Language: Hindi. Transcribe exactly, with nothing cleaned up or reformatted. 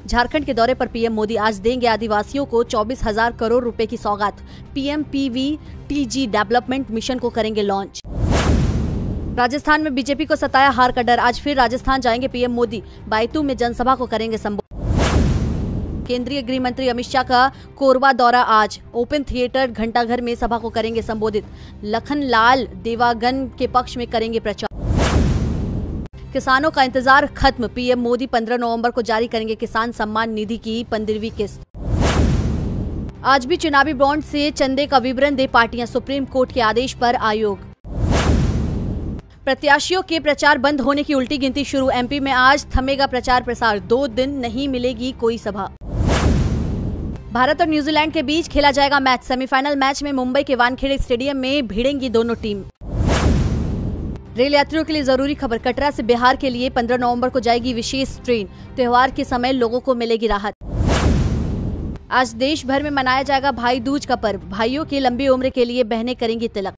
झारखंड के दौरे पर पीएम मोदी आज देंगे आदिवासियों को चौबीस हजार करोड़ रुपए की सौगात। PM P V T G development mission को करेंगे लॉन्च। राजस्थान में बीजेपी को सताया हार का डर, आज फिर राजस्थान जाएंगे पीएम मोदी। बायतू में जनसभा को करेंगे संबोधित। केंद्रीय गृह मंत्री अमित शाह का कोरबा दौरा आज, ओपन थिएटर घंटाघर में सभा को करेंगे संबोधित। लखनलाल देवागन के पक्ष में करेंगे प्रचार। किसानों का इंतजार खत्म, पीएम मोदी पंद्रह नवंबर को जारी करेंगे किसान सम्मान निधि की पंद्रहवीं किस्त। आज भी चुनावी बॉन्ड से चंदे का विवरण दे पार्टियां, सुप्रीम कोर्ट के आदेश पर आयोग। प्रत्याशियों के प्रचार बंद होने की उल्टी गिनती शुरू, एमपी में आज थमेगा प्रचार प्रसार, दो दिन नहीं मिलेगी कोई सभा। भारत और न्यूजीलैंड के बीच खेला जाएगा मैच, सेमीफाइनल मैच में मुंबई के वानखेड़े स्टेडियम में भिड़ेंगी दोनों टीम। रेल यात्रियों के लिए जरूरी खबर, कटरा से बिहार के लिए पंद्रह नवंबर को जाएगी विशेष ट्रेन, त्योहार के समय लोगों को मिलेगी राहत। आज देश भर में मनाया जाएगा भाई दूज का पर्व, भाइयों की लंबी उम्र के लिए बहनें करेंगी तिलक।